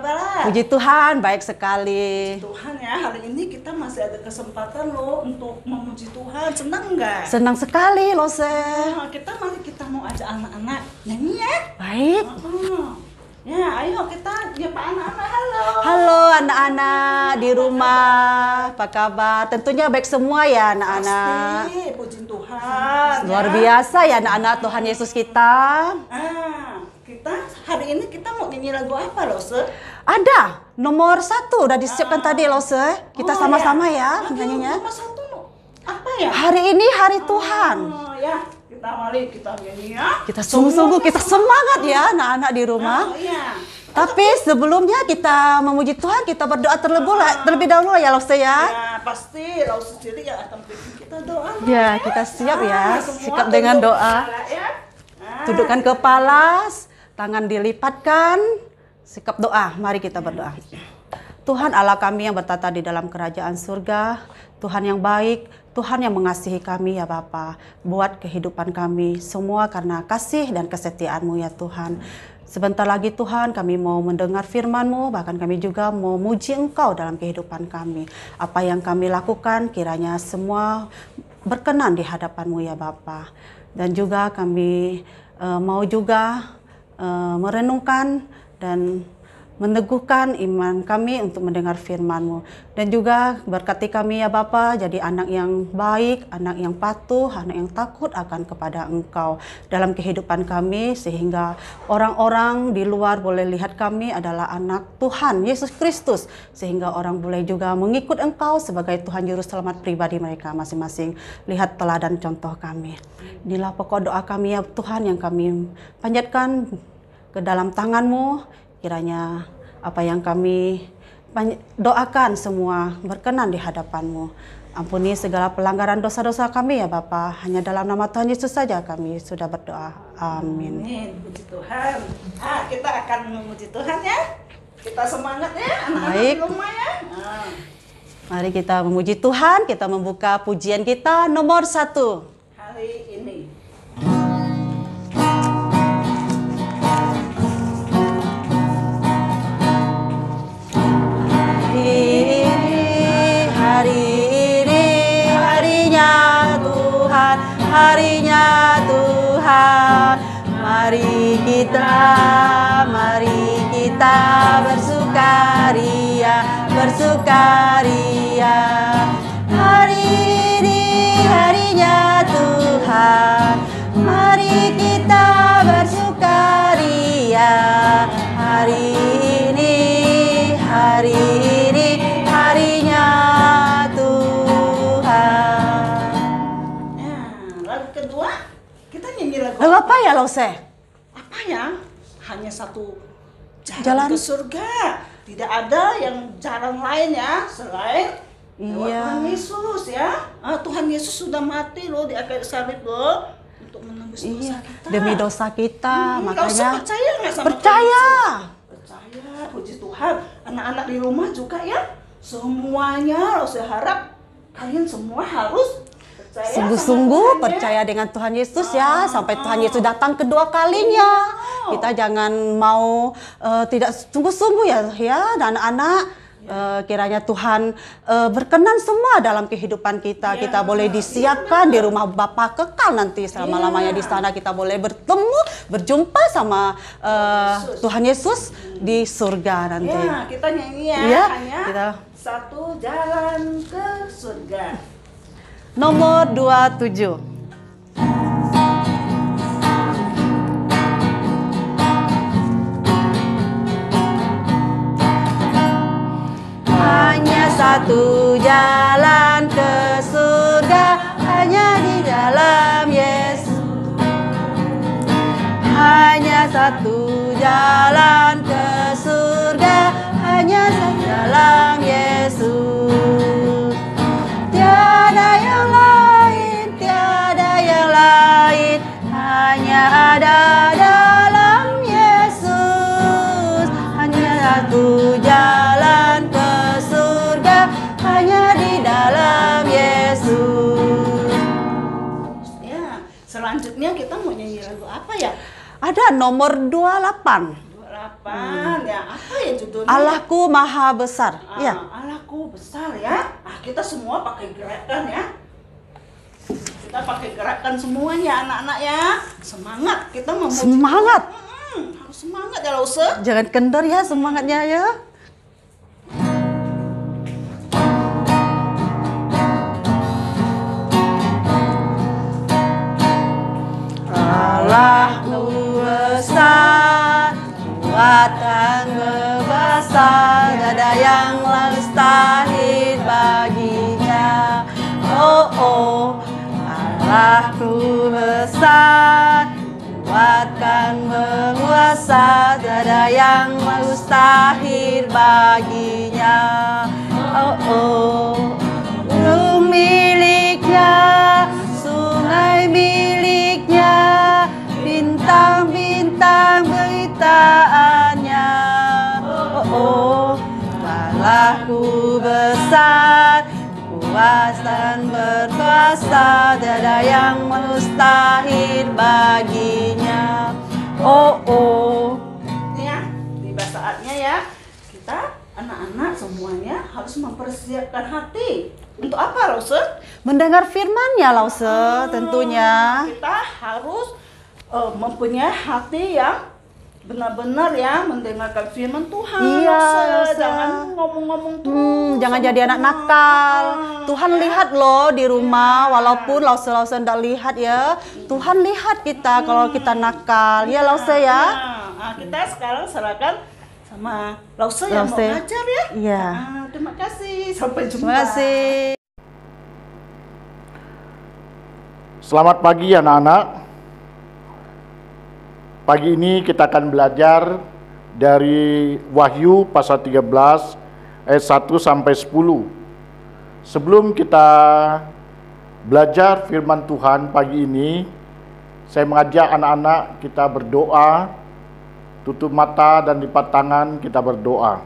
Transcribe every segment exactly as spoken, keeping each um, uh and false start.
kabar? Puji Tuhan, baik sekali. Puji Tuhan ya, hari ini kita masih ada kesempatan loh untuk memuji Tuhan. Senang nggak? Senang sekali loh, Se. Nah, kita mari kita mau ajak anak-anak nyanyi ya. Baik. Uh-huh. Ya, ayo kita nyapa anak-anak. Halo. Halo anak-anak di rumah, apa kabar? Tentunya baik semua ya anak-anak. Pasti, puji Tuhan. Luar ya. biasa ya anak-anak Tuhan Yesus kita. Ah, kita hari ini kita mau nyanyi lagu apa loh, Se? Ada nomor satu udah disiapkan tadi loh, Se. Kita Oh, sama-sama ya. ya Aduh, nyanyinya. nomor satu apa ya? Hari ini hari Tuhan. Oh, ya, kita mari kita nyanyi ya. Kita sungguh-sungguh kita semangat ya anak-anak di rumah. Oh, iya. Tapi sebelumnya kita memuji Tuhan, kita berdoa terlebih, terlebih dahulu ya Lose ya. Ya, pasti Lause sendiri yang akan bikin kita doa. Ya, kita siap ya, Ah, semua sikap dengan tunduk doa. kepala, ya. Ah, Tundukkan kepala, tangan dilipatkan, sikap doa. Mari kita berdoa. Tuhan Allah kami yang bertata di dalam kerajaan surga, Tuhan yang baik, Tuhan yang mengasihi kami ya Bapa, buat kehidupan kami semua karena kasih dan kesetiaan-Mu ya Tuhan. Sebentar lagi Tuhan kami mau mendengar firman-Mu, bahkan kami juga mau muji Engkau dalam kehidupan kami. Apa yang kami lakukan kiranya semua berkenan di hadapan-Mu ya Bapa. Dan juga kami uh, mau juga uh, merenungkan dan meneguhkan iman kami untuk mendengar firman-Mu. Dan juga berkati kami ya Bapa, jadi anak yang baik, anak yang patuh, anak yang takut akan kepada Engkau dalam kehidupan kami, sehingga orang-orang di luar boleh lihat kami adalah anak Tuhan Yesus Kristus, sehingga orang boleh juga mengikut Engkau sebagai Tuhan Juru Selamat pribadi mereka masing-masing. Lihat teladan contoh kami. Inilah pokok doa kami ya Tuhan yang kami panjatkan ke dalam tangan-Mu. Kiranya apa yang kami doakan semua berkenan di hadapan-Mu. Ampuni segala pelanggaran dosa-dosa kami ya Bapa. Hanya dalam nama Tuhan Yesus saja kami sudah berdoa. Amin. Amin. Puji Tuhan. Ah, kita akan memuji Tuhan ya. Kita semangat ya anak-anak Baik. di rumah ya. Ah. Mari kita memuji Tuhan. Kita membuka pujian kita nomor satu. Hari ini. Hari ini harinya Tuhan, harinya Tuhan. Mari kita, mari kita bersukaria, bersukaria. Hari ini harinya Tuhan, mari kita bersukaria. Hari ini, hari ini harinya Tuhan. Nah, lagu kedua kita nyanyi lagu Lalu apa ya Lose? apa ya? Hanya satu jalan, Jalan. ke surga. Tidak ada yang jalan lain ya selain lewat Iya. Tuhan Yesus ya. Ah, Tuhan Yesus sudah mati loh di akhir salib loh untuk menembus dosa Iya, kita. demi dosa kita, Hmm, makanya Lause percaya nggak sama percaya. Tuhan Yesus? Percaya, puji Tuhan. Anak-anak di rumah juga ya. Semuanya Lause harap kalian semua harus percaya sama Sungguh-sungguh Tuhan, ya. percaya dengan Tuhan Yesus ya, sampai Tuhan Yesus datang kedua kalinya. Kita jangan mau eh, tidak sungguh-sungguh ya, ya anak-anak. Eh, kiranya Tuhan eh, berkenan semua dalam kehidupan kita. Ya. Kita boleh disiapkan di rumah Bapa kekal nanti selama-lamanya. Di sana kita boleh bertemu, berjumpa sama eh, Tuhan Yesus di surga nanti. Ya, kita nyanyi ya. Iya, Hanya kita. satu jalan ke surga. Nomor dua puluh tujuh. Hanya satu jalan ke surga, hanya di dalam Yesus. Hanya satu jalan ke surga, hanya satu dalam Yesus. Tiada yang lain, tiada yang lain, hanya ada dalam Yesus. Hanya satu jalan ke surga, hanya di dalam Yesus. Ya, selanjutnya kita mau nyanyi lagu apa ya? Ada nomor dua puluh delapan. dua puluh delapan ya. Apa ya judulnya? Allahku Maha Besar. Ah, Ya. Allahku besar ya. Ah, kita semua pakai gerakan ya. Kita pakai gerakan semuanya anak-anak ya. Semangat kita memuji. Semangat. Hmm, harus semangat ya Lause. Jangan kendor ya semangatnya ya. Allahku besar, kuatan besar, ada yang mustahil baginya. Oh oh, Allahku besar, kuatkan menguasa, ada yang mustahil baginya. Oh oh, gunung miliknya, sungai miliknya, bintang-bintang beritaannya. Oh oh, Allahku besar, kuat dan berkuasa, tiada yang mustahil baginya. Oh oh. Ya, tiba saatnya ya. Kita anak-anak semuanya harus mempersiapkan hati. Untuk apa, Lause? Mendengar firman-Nya, Lause, tentunya. Kita harus uh, mempunyai hati yang benar-benar ya mendengarkan firman Tuhan. Iya, Lause. Lause. Jangan ngomong-ngomong terus. Hmm, jangan sama jadi anak Tuhan. nakal. Tuhan Ya. lihat loh di rumah, Ya. walaupun Lause-Lause enggak lihat ya. Tuhan lihat kita kalau kita nakal. Ya, Lause ya. Nah, kita sekarang serahkan sama Lause yang mau Lause. ngajar ya. Iya. Nah, terima kasih. Sampai jumpa. Terima kasih. Selamat pagi anak-anak. Pagi ini kita akan belajar dari Wahyu pasal tiga belas ayat satu sampai sepuluh. Sebelum kita belajar firman Tuhan pagi ini, saya mengajak anak-anak kita berdoa, tutup mata dan lipat tangan, kita berdoa.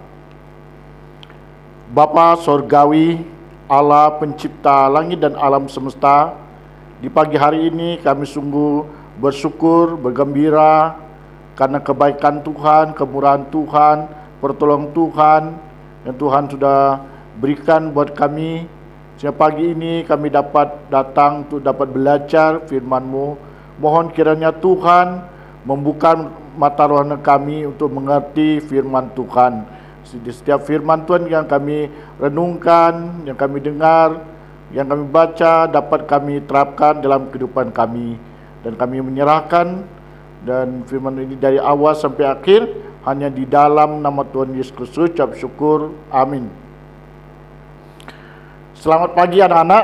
Bapa Sorgawi, Allah pencipta langit dan alam semesta, di pagi hari ini kami sungguh bersyukur, bergembira karena kebaikan Tuhan, kemurahan Tuhan, pertolongan Tuhan yang Tuhan sudah berikan buat kami. Sehingga pagi ini kami dapat datang untuk dapat belajar firman-Mu. Mohon kiranya Tuhan membuka mata rohani kami untuk mengerti firman Tuhan. Di setiap firman Tuhan yang kami renungkan, yang kami dengar, yang kami baca, dapat kami terapkan dalam kehidupan kami. Dan kami menyerahkan dan firman ini dari awal sampai akhir hanya di dalam nama Tuhan Yesus Kristus. Ucap syukur. Amin. Selamat pagi anak-anak.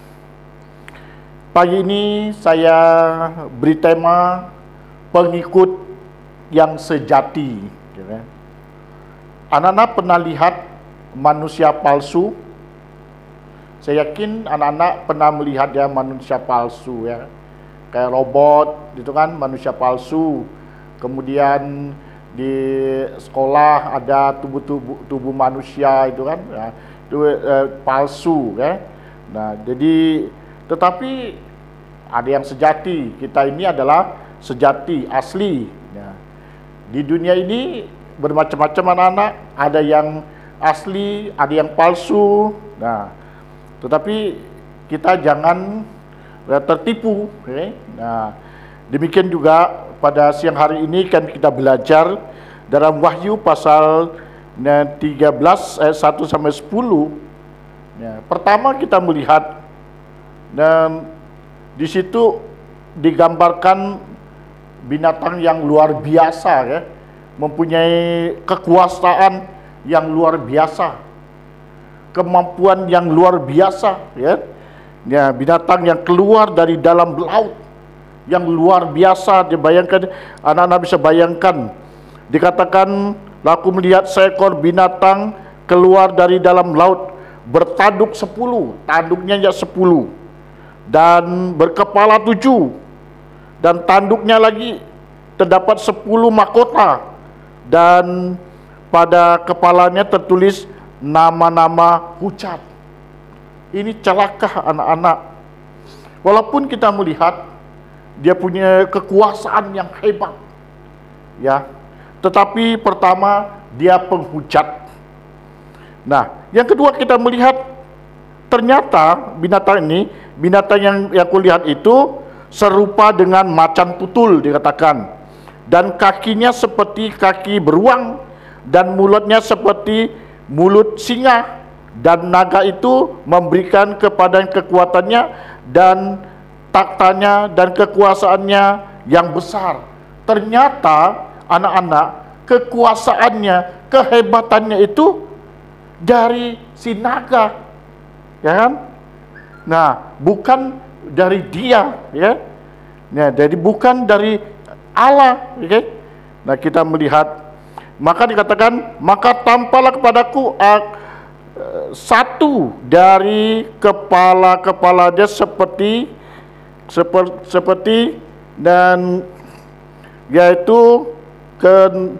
Pagi ini saya beri tema pengikut yang sejati. Anak-anak pernah lihat manusia palsu? Saya yakin anak-anak pernah melihat ya manusia palsu ya. Kayak robot gitu kan, manusia palsu. Kemudian di sekolah ada tubuh-tubuh tubuh manusia itu kan, ya, itu eh, palsu ya. Nah, jadi tetapi ada yang sejati. Kita ini adalah sejati, asli ya. Di dunia ini bermacam-macam anak-anak, ada yang asli, ada yang palsu. Nah, tetapi kita jangan tertipu. Okay? Nah, demikian juga pada siang hari ini kan kita belajar dalam Wahyu pasal tiga belas ayat satu sampai sepuluh. Ya, pertama kita melihat dan di situ digambarkan binatang yang luar biasa ya, mempunyai kekuasaan yang luar biasa, kemampuan yang luar biasa ya. Ya, binatang yang keluar dari dalam laut yang luar biasa. Dibayangkan, anak-anak bisa bayangkan, dikatakan laku melihat seekor binatang keluar dari dalam laut bertanduk sepuluh, tanduknya ya sepuluh, dan berkepala tujuh, dan tanduknya lagi terdapat sepuluh mahkota, dan pada kepalanya tertulis nama-nama ucat. Ini celaka anak-anak. Walaupun kita melihat dia punya kekuasaan yang hebat, ya, tetapi pertama dia penghujat. Nah, yang kedua kita melihat ternyata binatang ini, binatang yang yang kulihat itu serupa dengan macan tutul dikatakan, dan kakinya seperti kaki beruang dan mulutnya seperti mulut singa, dan naga itu memberikan kepada kekuatannya dan taktanya dan kekuasaannya yang besar. Ternyata anak-anak, kekuasaannya, kehebatannya itu dari si naga, ya kan? Nah, bukan dari dia, ya. Nah, jadi bukan dari Allah, oke? Nah, kita melihat, maka dikatakan, maka tampaklah kepadaku uh, satu dari kepala-kepala dia seperti seperti, seperti dan yaitu ken,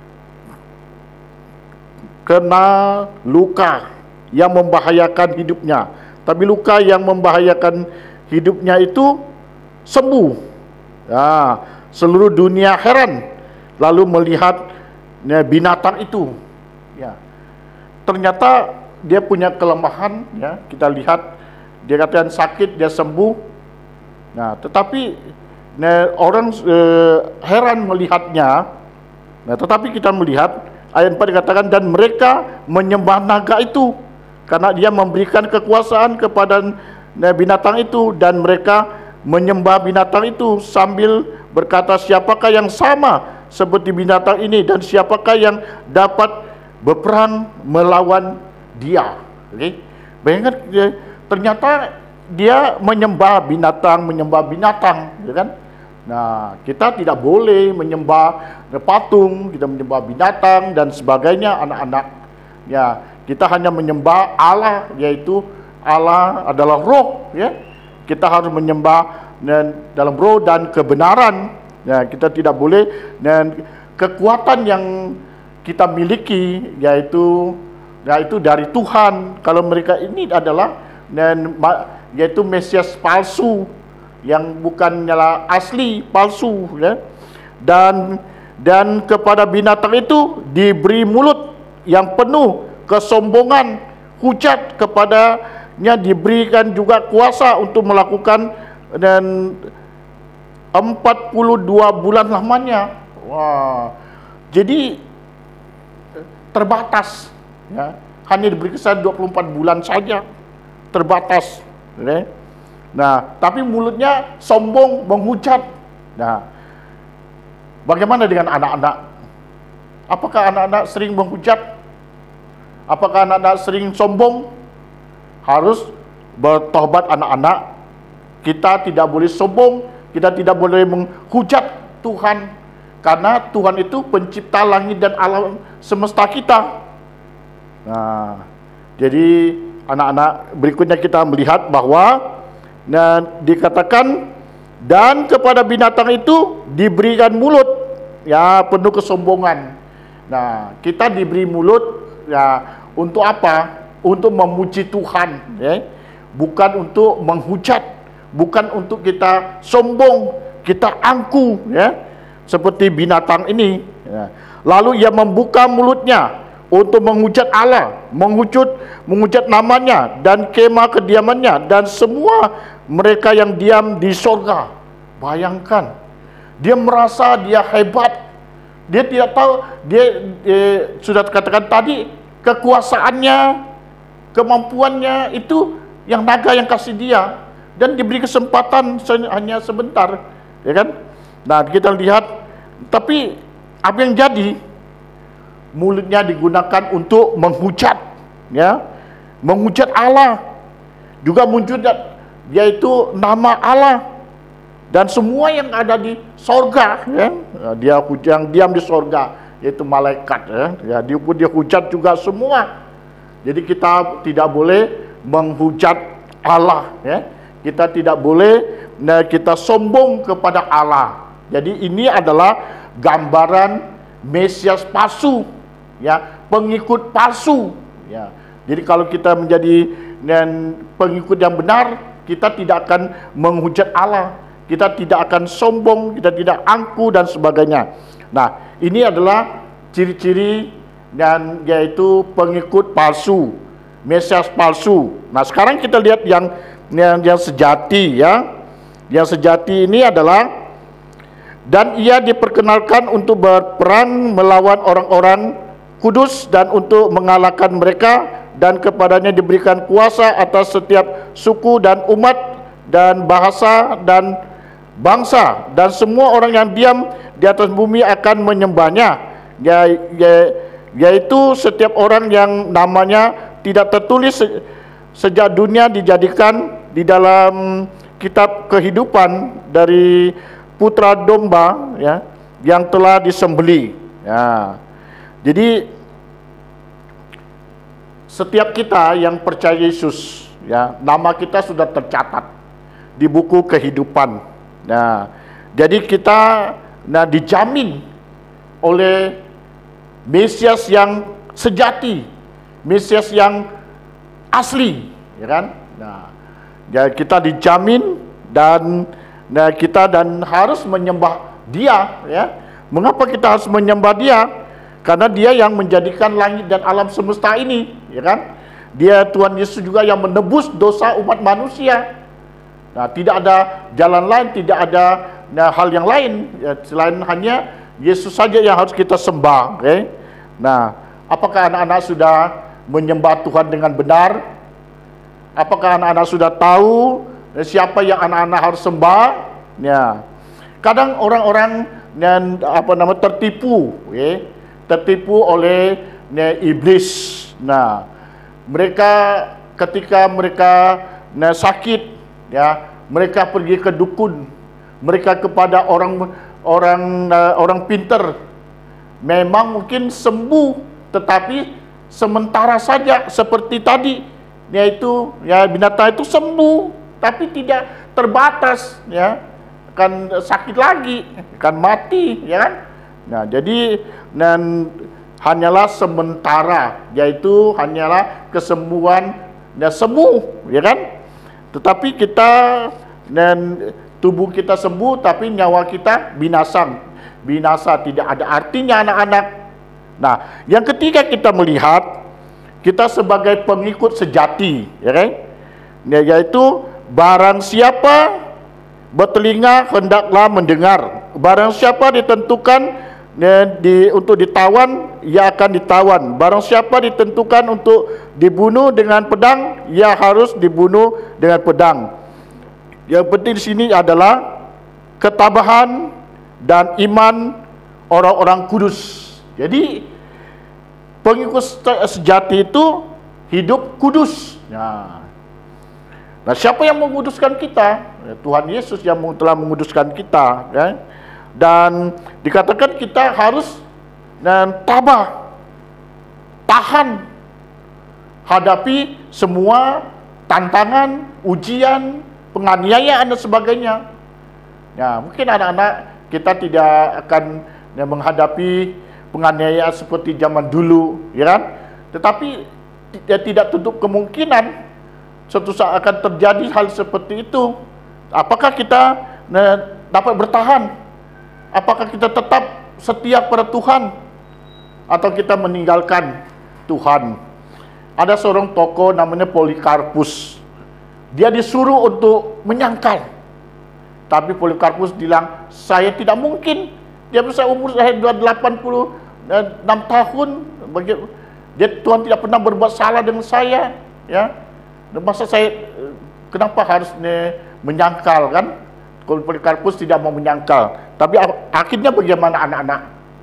kena luka yang membahayakan hidupnya. Tapi luka yang membahayakan hidupnya itu sembuh. Ya, seluruh dunia heran lalu melihat ya, binatang itu. Ya, ternyata dia punya kelemahan. Ya, kita lihat dia katakan sakit, dia sembuh. Nah, tetapi nah, orang eh, heran melihatnya. Nah, tetapi kita melihat ayat empat dikatakan, dan mereka menyembah naga itu karena dia memberikan kekuasaan kepada nah, binatang itu, dan mereka menyembah binatang itu sambil berkata, siapakah yang sama seperti binatang ini dan siapakah yang dapat berperang melawan dia. Okay? Bayangkan, ternyata dia menyembah binatang, menyembah binatang, ya kan? Nah, kita tidak boleh menyembah patung, kita menyembah binatang dan sebagainya, anak-anak. Ya, kita hanya menyembah Allah, yaitu Allah adalah roh, ya. Kita harus menyembah dan dalam roh dan kebenaran. Ya, kita tidak boleh, dan kekuatan yang kita miliki yaitu yaitu dari Tuhan. Kalau mereka ini adalah dan yaitu Mesias palsu yang bukannya asli, palsu, ya. Dan dan kepada binatang itu diberi mulut yang penuh kesombongan, hujat kepadanya diberikan juga kuasa untuk melakukan dan empat puluh dua bulan lamanya. Wah, jadi terbatas, ya. Hanya diberi kesan dua puluh empat bulan saja, terbatas, ya. Nah, tapi mulutnya sombong, menghujat. Nah, bagaimana dengan anak-anak? Apakah anak-anak sering menghujat? Apakah anak-anak sering sombong? Harus bertobat anak-anak. Kita tidak boleh sombong, kita tidak boleh menghujat Tuhan, karena Tuhan itu pencipta langit dan alam semesta kita. Nah, jadi anak-anak, berikutnya kita melihat bahwa nah, dikatakan, dan kepada binatang itu diberikan mulut ya penuh kesombongan. Nah, kita diberi mulut ya untuk apa? Untuk memuji Tuhan, ya. Bukan untuk menghujat, bukan untuk kita sombong, kita angku, ya, seperti binatang ini, ya. Lalu ia membuka mulutnya untuk menghujat Allah, menghujat, menghujat namanya dan kemah kediamannya dan semua mereka yang diam di sorga. Bayangkan, dia merasa dia hebat, dia tidak tahu, dia, dia sudah katakan tadi, kekuasaannya, kemampuannya itu yang naga yang kasih dia, dan diberi kesempatan hanya sebentar, ya kan? Nah, kita lihat, tapi apa yang jadi? Mulutnya digunakan untuk menghujat, ya, menghujat Allah, juga menghujat yaitu nama Allah dan semua yang ada di sorga, ya. Dia yang diam di sorga, yaitu malaikat, ya, ya dia pun dia hujat juga semua. Jadi kita tidak boleh menghujat Allah, ya. Kita tidak boleh nah, kita sombong kepada Allah. Jadi ini adalah gambaran Mesias palsu, ya, pengikut palsu, ya. Jadi kalau kita menjadi dan pengikut yang benar, kita tidak akan menghujat Allah, kita tidak akan sombong, kita tidak angku dan sebagainya. Nah, ini adalah ciri-ciri dan yaitu pengikut palsu, Mesias palsu. Nah, sekarang kita lihat yang yang, yang sejati ya. Yang sejati ini adalah dan ia diperkenalkan untuk berperang melawan orang-orang kudus dan untuk mengalahkan mereka, dan kepadanya diberikan kuasa atas setiap suku dan umat dan bahasa dan bangsa, dan semua orang yang diam di atas bumi akan menyembahnya, ya, ya, yaitu setiap orang yang namanya tidak tertulis se sejak dunia dijadikan di dalam kitab kehidupan dari putra domba ya yang telah disembelih. Ya. Jadi setiap kita yang percaya Yesus ya, nama kita sudah tercatat di buku kehidupan. Nah, jadi kita nah dijamin oleh Mesias yang sejati, Mesias yang asli, ya kan? Nah, ya kita dijamin dan nah kita dan harus menyembah Dia ya. Mengapa kita harus menyembah Dia? Karena Dia yang menjadikan langit dan alam semesta ini, ya kan? Dia Tuhan Yesus juga yang menebus dosa umat manusia. Nah, tidak ada jalan lain, tidak ada nah, hal yang lain ya, selain hanya Yesus saja yang harus kita sembah. Okay? Nah, apakah anak-anak sudah menyembah Tuhan dengan benar? Apakah anak-anak sudah tahu siapa yang anak-anak harus sembah? Ya, kadang orang-orang yang apa nama tertipu, okay? tertipu oleh ya, iblis. Nah, mereka ketika mereka nah, sakit, ya, mereka pergi ke dukun, mereka kepada orang orang uh, orang pinter. Memang mungkin sembuh, tetapi sementara saja seperti tadi, yaitu ya binatang itu sembuh, tapi tidak terbatas, ya, akan sakit lagi, akan mati, ya kan? Nah, jadi dan hanyalah sementara, yaitu hanyalah kesembuhan dan sembuh, ya kan? Tetapi kita dan tubuh kita sembuh, tapi nyawa kita binasa. Binasa tidak ada artinya, anak-anak. Nah, yang ketiga kita melihat kita sebagai pengikut sejati, ya kan? Ya, yaitu barang siapa bertelinga hendaklah mendengar. Barang siapa ditentukan ya, di, untuk ditawan, ia akan ditawan. Barang siapa ditentukan untuk dibunuh dengan pedang, ia harus dibunuh dengan pedang. Yang penting di sini adalah ketabahan dan iman orang-orang kudus. Jadi pengikut sejati itu hidup kudus. Nah, nah siapa yang menguduskan kita? Ya, Tuhan Yesus yang telah menguduskan kita, kan? Dan dikatakan kita harus dan tabah, tahan, hadapi semua tantangan, ujian, penganiayaan dan sebagainya. Ya, mungkin anak-anak kita tidak akan ya, menghadapi penganiayaan seperti zaman dulu, ya kan? Tetapi ya, tidak tutup kemungkinan suatu saat akan terjadi hal seperti itu. Apakah kita ya, dapat bertahan? Apakah kita tetap setia pada Tuhan atau kita meninggalkan Tuhan? Ada seorang tokoh namanya Polikarpus. Dia disuruh untuk menyangkal. Tapi Polikarpus bilang, saya tidak mungkin. Dia bisa umur saya delapan puluh enam tahun. Dia Tuhan tidak pernah berbuat salah dengan saya, ya. Masa saya kenapa harus ne, menyangkal, kan? Polikarpus tidak mau menyangkal. Tapi akhirnya bagaimana anak-anak?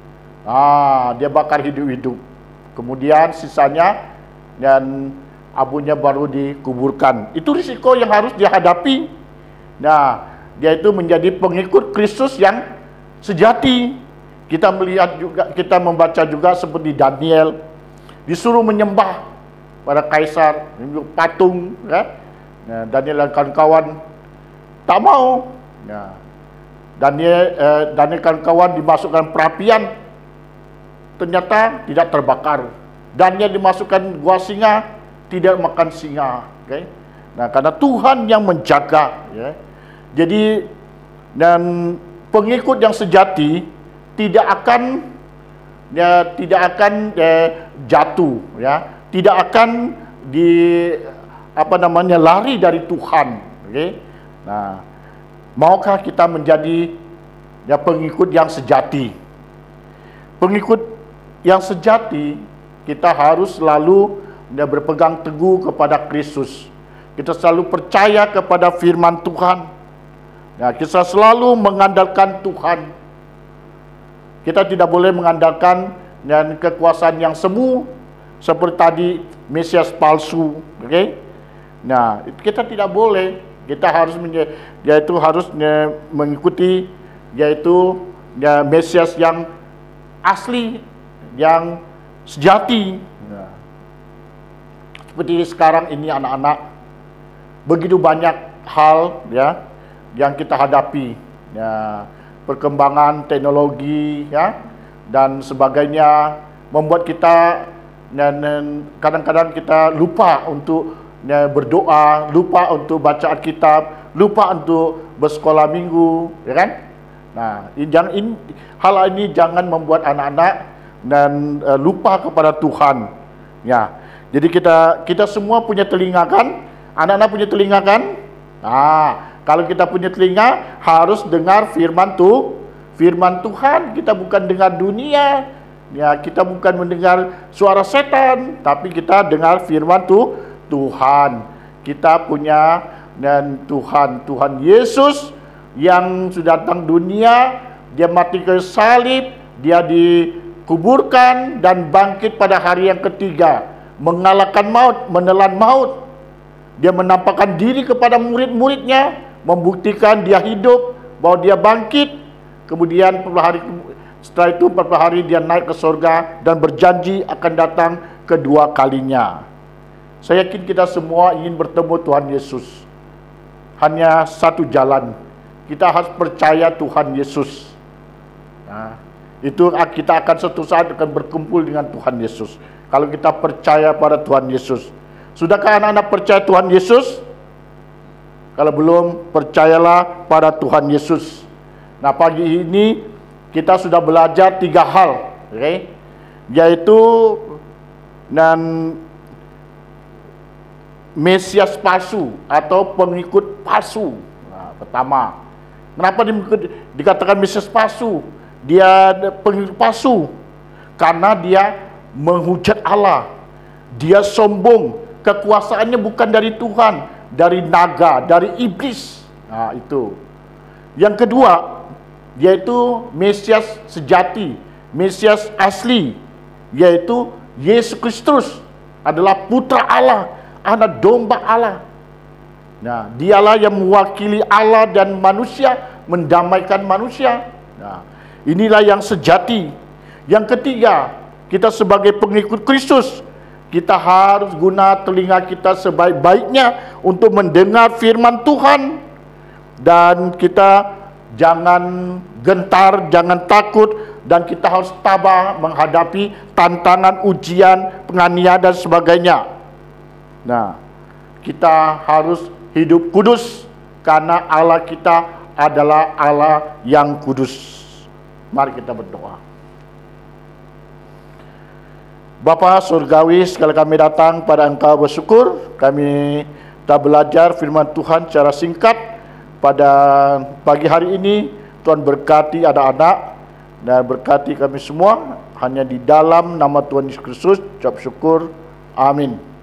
Ah, dia bakar hidup-hidup. Kemudian sisanya dan abunya baru dikuburkan. Itu risiko yang harus dihadapi. Nah, dia itu menjadi pengikut Kristus yang sejati. Kita melihat juga, kita membaca juga seperti Daniel disuruh menyembah pada kaisar, patung, kan? Nah, Daniel dan kawan-kawan tak mau. Nah, Daniel, eh, Daniel dan kawan dimasukkan perapian, ternyata tidak terbakar. Daniel dimasukkan gua singa, tidak makan singa. Okay? Nah, karena Tuhan yang menjaga, ya. Jadi dan pengikut yang sejati tidak akan ya tidak akan ya, jatuh ya, tidak akan di apa namanya lari dari Tuhan. Oke. Okay? Nah, maukah kita menjadi ya pengikut yang sejati? Pengikut yang sejati, kita harus selalu ya, berpegang teguh kepada Kristus. Kita selalu percaya kepada firman Tuhan. Ya, kita selalu mengandalkan Tuhan. Kita tidak boleh mengandalkan dan kekuasaan yang semu seperti tadi Mesias palsu, oke? Okay? Nah, kita tidak boleh. Kita harus yaitu harus mengikuti yaitu ya, Mesias yang asli, yang sejati. Nah, seperti sekarang ini anak-anak, begitu banyak hal ya yang kita hadapi. Ya, perkembangan teknologi ya dan sebagainya membuat kita kadang-kadang kita lupa untuk ya, berdoa, lupa untuk baca Alkitab, lupa untuk bersekolah minggu, ya kan? Nah, ini, jangan ini, hal ini jangan membuat anak-anak dan uh, lupa kepada Tuhan. Ya, jadi kita kita semua punya telinga kan? Anak-anak punya telinga kan? Nah, kalau kita punya telinga, harus dengar firman tu, firman Tuhan. Kita bukan dengar dunia, ya kita bukan mendengar suara setan, tapi kita dengar firman tu Tuhan. Kita punya dan Tuhan, Tuhan Yesus yang sudah datang dunia, dia mati ke salib, dia dikuburkan dan bangkit pada hari yang ketiga, mengalahkan maut, menelan maut. Dia menampakkan diri kepada murid-muridnya, membuktikan dia hidup, bahwa dia bangkit. Kemudian hari setelah itu beberapa hari dia naik ke surga dan berjanji akan datang kedua kalinya. Saya yakin kita semua ingin bertemu Tuhan Yesus. Hanya satu jalan, kita harus percaya Tuhan Yesus. Nah, itu kita akan suatu saat akan berkumpul dengan Tuhan Yesus. Kalau kita percaya pada Tuhan Yesus. Sudahkah anak-anak percaya Tuhan Yesus? Kalau belum, percayalah pada Tuhan Yesus. Nah, pagi ini kita sudah belajar tiga hal, okay? Yaitu dan Mesias palsu atau pengikut palsu. Nah, pertama, kenapa dikatakan Mesias palsu? Dia pengikut palsu karena dia menghujat Allah, dia sombong, kekuasaannya bukan dari Tuhan, dari naga, dari iblis. Nah, itu. Yang kedua, yaitu Mesias sejati, Mesias asli, yaitu Yesus Kristus adalah putra Allah, anak domba Allah. Nah, dialah yang mewakili Allah dan manusia, mendamaikan manusia. Nah, inilah yang sejati. Yang ketiga, kita sebagai pengikut Kristus, kita harus guna telinga kita sebaik-baiknya untuk mendengar firman Tuhan. Dan kita jangan gentar, jangan takut, dan kita harus tabah menghadapi tantangan, ujian, penganiayaan dan sebagainya. Nah, kita harus hidup kudus karena Allah kita adalah Allah yang kudus. Mari kita berdoa. Bapa surgawi, sekali kami datang pada Engkau bersyukur, kami telah belajar firman Tuhan secara singkat pada pagi hari ini. Tuhan berkati anak-anak dan berkati kami semua, hanya di dalam nama Tuhan Yesus Kristus, ucap syukur, amin.